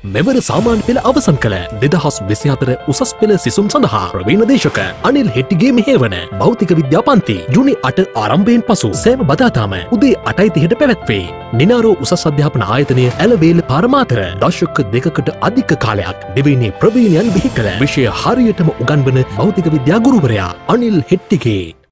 මෙවර සාමාන්‍ය පෙළ අවසන් කළ 2024 උසස් පෙළ සිසුන් සඳහා ප්‍රවීණ දේශක අනිල් හෙට්ටිගේ මෙහෙවන භෞතික විද්‍යා පන්ති ජූනි 8 ආරම්භයෙන් පසු සෑම බදාතාම උදේ 8:30ට පැවැත්වේ. නිනාරෝ උසස් අධ්‍යාපන ආයතනය ඇලවේල පාරමාතර දශක දෙකකට අධික කාලයක් දෙවෙනි ප්‍රවීණයන් බිහි කළ විෂය හරියටම උගන්වන භෞතික විද්‍යා ගුරුවරයා අනිල් හෙට්ටිගේ